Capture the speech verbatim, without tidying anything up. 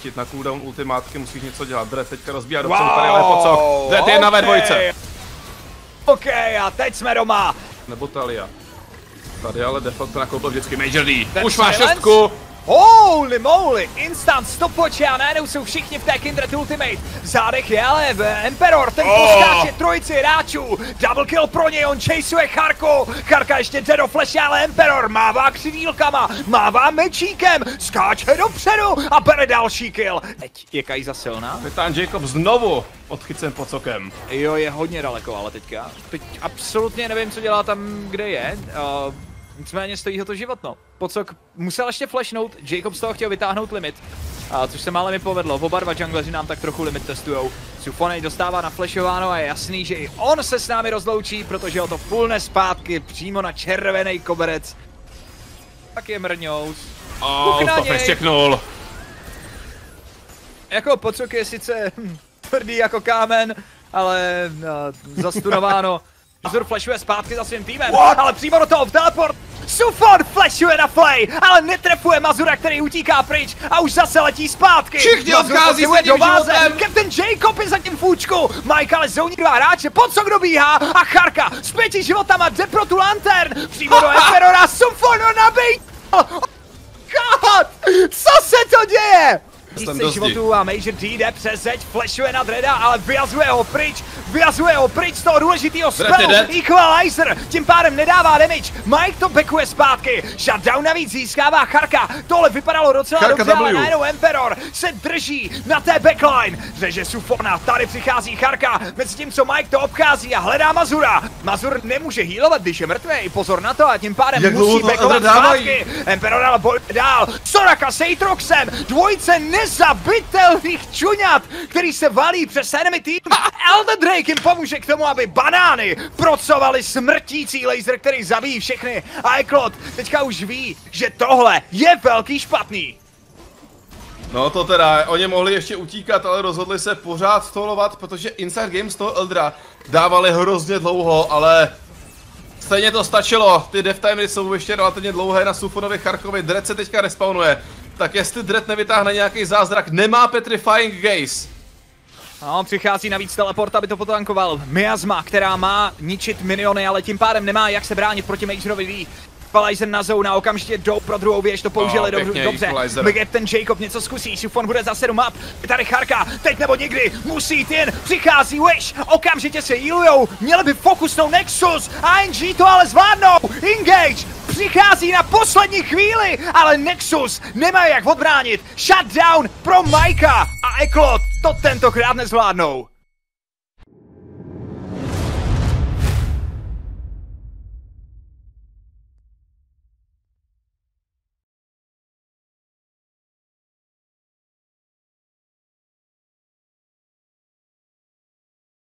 ztratit na cooldown ultimátky, musíš něco dělat. Dread teďka rozbíjá dopředu tady, ale pocok. Dread je jedna ve dvojce. OK, a teď jsme doma. Nebo Talia. Tady ale default nakoupil vždycky Major D. Ten Už má silence? šestku. Holy moly, instant stopwatch a najednou jsou všichni v té Kindred Ultimate. V zádech je ale Emperor, ten Oh. poskáče trojici hráčů. Double kill pro něj, on chaseuje Charku. Charka ještě jde do flashe, ale Emperor mává křidílkama, mává mečíkem, skáče dopředu a bere další kill. Teď je Kai'Sa silná? Titan Jacob znovu odchycen pocokem. Jo, je hodně daleko, ale teďka. Teď absolutně nevím, co dělá tam, kde je. Uh, Nicméně stojí ho to život, no. Pocok musel ještě flashnout, Jacob z toho chtěl vytáhnout limit, a což se málem mi povedlo. Oba dva jungleři nám tak trochu limit testujou. Sufonej dostává naflashováno a je jasný, že i on se s námi rozloučí, protože ho to pulne zpátky přímo na červený koberec. Tak je mrňous. Oh, to přeštěknul. Jako Pocok je sice hm, tvrdý jako kámen, ale no, zastunováno. Mazur flashuje zpátky za svým týmem, What? ale přímo do toho v teleport. Sufon flashuje na Flay, ale netrefuje Mazura, který utíká pryč a už zase letí zpátky. Všichni odchází s jedním životem. Captain Jacob je zatím fůčku, Mike ale zóní dva hráče, Pocok dobíhá a Charka s pěti životama jde pro tu lantern. Přímo do Emperora, Sufon ho nabíj. Oh God, co se to děje? Tisíc životů a Major D jde přes zeď, flashuje na Dreada, ale vyjazuje ho pryč, vyjazuje ho pryč z toho důležitého spellu, Equalizer, tím pádem nedává damage, Mike to backuje zpátky, shutdown navíc získává Charka, tohle vypadalo docela Charka dobře, ale najednou Emperor se drží na té backline, řeže Sufona, tady přichází Charka, mezi tím co Mike to obchází a hledá Mazura, Mazur nemůže healovat, když je mrtvý, pozor na to a tím pádem Jak musí backovat zpátky, Emperor ale bojuje dál, Soraka s Aatroxem, dvojice nezabitelných čuňat, který se valí přes enemy team. Elder Drake jim pomůže k tomu, aby banány procovali smrtící laser, který zabíjí všechny. A Eklot teďka už ví, že tohle je velký špatný. No to teda, oni mohli ještě utíkat, ale rozhodli se pořád stolovat, protože Inside Games toho Eldra dávali hrozně dlouho, ale stejně to stačilo. Ty dev timery jsou ještě relativně dlouhé na Sufonovi Charkovi, Dread se teďka respawnuje. Tak jestli Dread nevytáhne nějaký zázrak, nemá Petrifying Gaze. No, přichází navíc teleport, aby to potankoval Miasma, která má ničit miniony, ale tím pádem nemá jak se bránit proti Majorovi V. Equalizer na zónu a okamžitě jdou pro druhou věž, to použili oh, do, dobře. Mega ten Jacob něco zkusí, Sufon bude zase do map, je tady Charka, teď nebo nikdy, musí jít jen, přichází Wish, okamžitě se healujou, měli by fokusnout Nexus, A N G to ale zvládnou, Engage, přichází na poslední chvíli, ale Nexus nemá jak odbránit, shutdown pro Majka a Eklot to tentokrát nezvládnou.